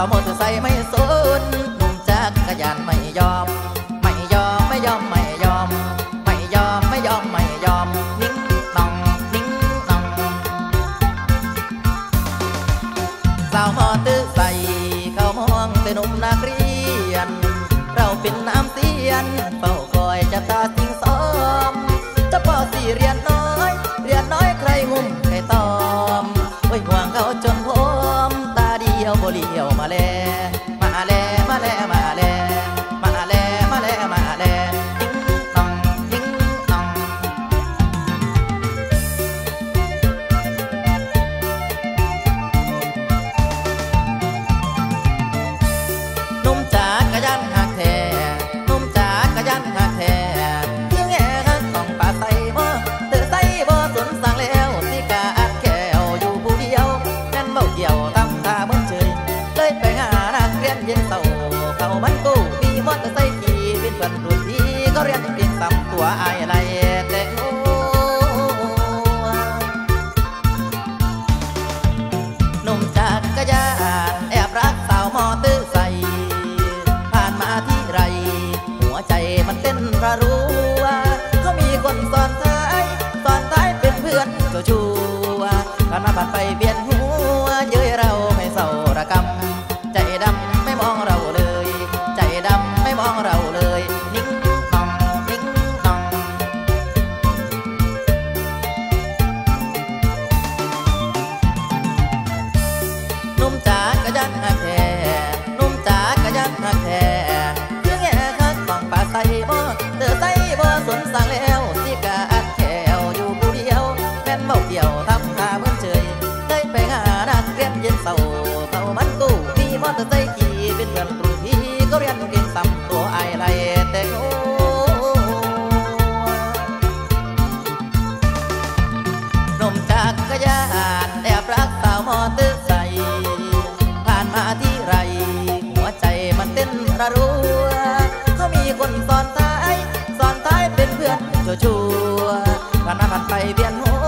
าวมอเตอร์ไซค์ไม่สนหนุ่มจักรยานไม่ยอมไม่ยอมไม่ยอมไม่ยอมไม่ยอมไม่ยอมไม่ยอมนิ่งนองนิ่งนองสาวมอเตอร์ไซค์เขามองแต่หนุ่มนักเรียนเราเป็นน้ำเสียนเฝ้าคอยจับตาทิ้งซ้อมจะพอสี่เรียนน้อยใครงุ่มใครตอมโอ้ยห่วงเขาจนพร้อมตาเดียวบ่เลี้ยวมาแลมาแลมาแลมาแลมาแลมาแลมาแลติ้งตองติ้งตองหนุ่มจ๋ากะยันหักแท้หนุ่มจ๋ากะยันหักแท้ที่แง่หักต้องป่าใส่บ่เตือใส่บ่สนสั่งแล้วสิกะอัดแก้วอยู่ผู้เดียวนั่นเมาเกี่ยวตำตาเหมือนเฉยเลยไปหานักเรียนเย็นเศร้าเขามันกู้มีมอเตอร์ไซค์ขี่เป็นเพื่อนรุ่นพี่ก็เรียนเก่งซ้ำตัวอายอะไรแต่โง่หนุ่มจักรยานแอบรักสาวมอเตอร์ไซค์ผ่านมาที่ไรหัวใจมันเต้นระรัวเขามีคนซ้อนท้ายเป็นเพื่อนก็ชัวผ่านมาผ่านไปเบียนหัวเย้ยเราไม่เศร้าระกำใจดำไม่มองเราเลยใจดำไม่มองเราเลยนิ่งนองนิ่งนองหนุ่มจ๋ากะยันหักแท้หนุ่มจ๋ากะยันหักแท้เรื่องแง่คักฟังป่าใส่บ่เตือใส่บ่สนสั่งแล้วสิกะอัดแขวอยู่ผู้เดียวแม่นเมาเกี่ยวทำท่าเหมือนเฉยได้ไปหานักเรียนเย็นเศร้าเขามันกู้มีมอเตอร์ไซค์ขี่เป็นเพื่อนรุ่นพี่ก็เรียนเก่งซ้ำตัวไอไรแต่โง่หนุ่มจักรยานแอบรักสาวมอเตอร์ไซค์ผ่านมาที่ไรหัวใจมันเต้นระรัวเขามีคนซ้อนท้ายเป็นเพื่อนชัวผ่านมาผ่านไปเวียนหัว